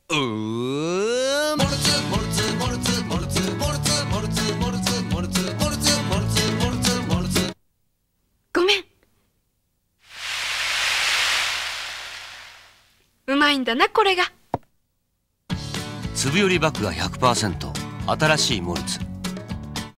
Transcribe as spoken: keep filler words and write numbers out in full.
うーん。モルツモルツモルツモルツモルツモルツモルツモルツモルツモルツモルツモルツ。 ごめん。うまいんだなこれが。 粒より麦芽 ひゃくパーセント 新しいモルツ